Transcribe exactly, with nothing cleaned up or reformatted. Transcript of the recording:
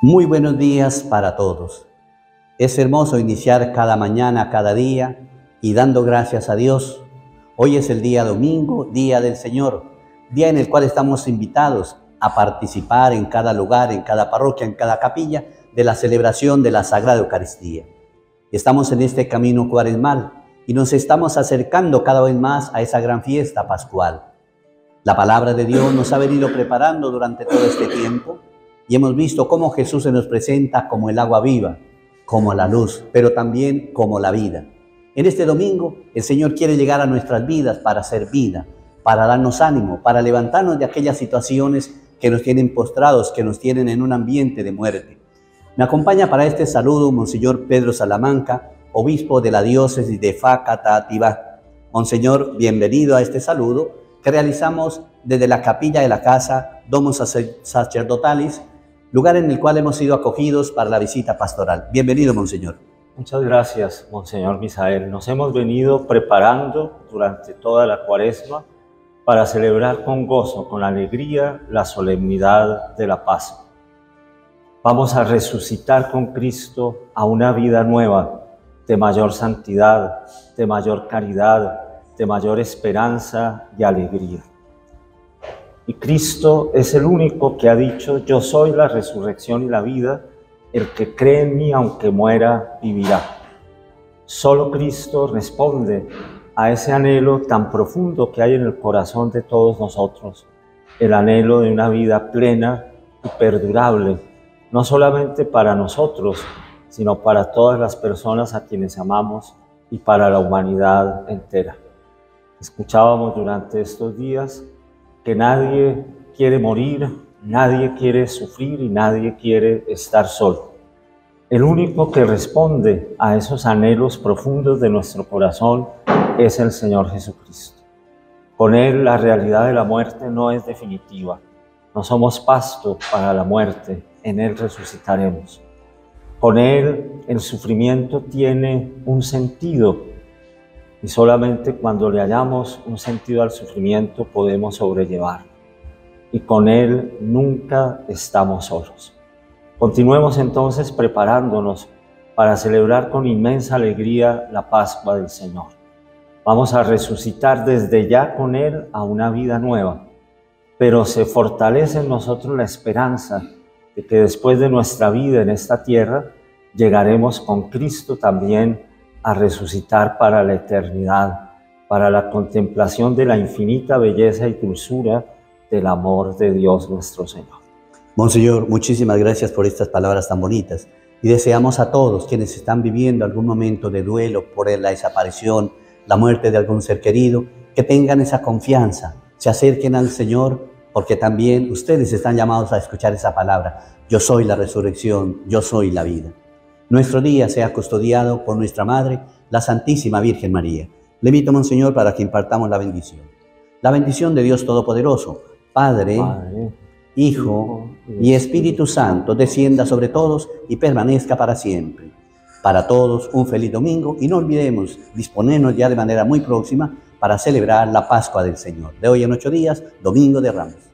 Muy buenos días para todos. Es hermoso iniciar cada mañana, cada día y dando gracias a Dios. Hoy es el día domingo, día del Señor, día en el cual estamos invitados a participar en cada lugar, en cada parroquia, en cada capilla de la celebración de la Sagrada Eucaristía. Estamos en este camino cuaresmal y nos estamos acercando cada vez más a esa gran fiesta pascual. La palabra de Dios nos ha venido preparando durante todo este tiempo y hemos visto cómo Jesús se nos presenta como el agua viva, como la luz, pero también como la vida. En este domingo, el Señor quiere llegar a nuestras vidas para hacer vida, para darnos ánimo, para levantarnos de aquellas situaciones que nos tienen postrados, que nos tienen en un ambiente de muerte. Me acompaña para este saludo Monseñor Pedro Salamanca, obispo de la diócesis de Facatativá. Monseñor, bienvenido a este saludo que realizamos desde la capilla de la casa Domus Sacerdotalis, lugar en el cual hemos sido acogidos para la visita pastoral. Bienvenido, Monseñor. Muchas gracias, Monseñor Misael. Nos hemos venido preparando durante toda la Cuaresma para celebrar con gozo, con alegría, la solemnidad de la Pascua. Vamos a resucitar con Cristo a una vida nueva, de mayor santidad, de mayor caridad, de mayor esperanza y alegría. Y Cristo es el único que ha dicho: yo soy la resurrección y la vida, el que cree en mí aunque muera vivirá. Solo Cristo responde a ese anhelo tan profundo que hay en el corazón de todos nosotros, el anhelo de una vida plena y perdurable, no solamente para nosotros, sino para todas las personas a quienes amamos y para la humanidad entera. Escuchábamos durante estos días que nadie quiere morir, nadie quiere sufrir y nadie quiere estar solo. El único que responde a esos anhelos profundos de nuestro corazón es el Señor Jesucristo. Con Él la realidad de la muerte no es definitiva. No somos pasto para la muerte, en Él resucitaremos. Con Él el sufrimiento tiene un sentido y solamente cuando le hallamos un sentido al sufrimiento podemos sobrellevarlo. Y con Él nunca estamos solos. Continuemos entonces preparándonos para celebrar con inmensa alegría la Pascua del Señor. Vamos a resucitar desde ya con Él a una vida nueva, pero se fortalece en nosotros la esperanza de que después de nuestra vida en esta tierra llegaremos con Cristo también a resucitar para la eternidad, para la contemplación de la infinita belleza y dulzura del amor de Dios nuestro Señor. Monseñor, muchísimas gracias por estas palabras tan bonitas y deseamos a todos quienes están viviendo algún momento de duelo por la desaparición, la muerte de algún ser querido, que tengan esa confianza, se acerquen al Señor, porque también ustedes están llamados a escuchar esa palabra: yo soy la resurrección, yo soy la vida. Nuestro día sea custodiado por nuestra Madre, la Santísima Virgen María. Le invito, Monseñor, para que impartamos la bendición. La bendición de Dios Todopoderoso, Padre, Padre Hijo y Espíritu Santo, descienda sobre todos y permanezca para siempre. Para todos, un feliz domingo y no olvidemos disponernos ya de manera muy próxima para celebrar la Pascua del Señor. De hoy en ocho días, Domingo de Ramos.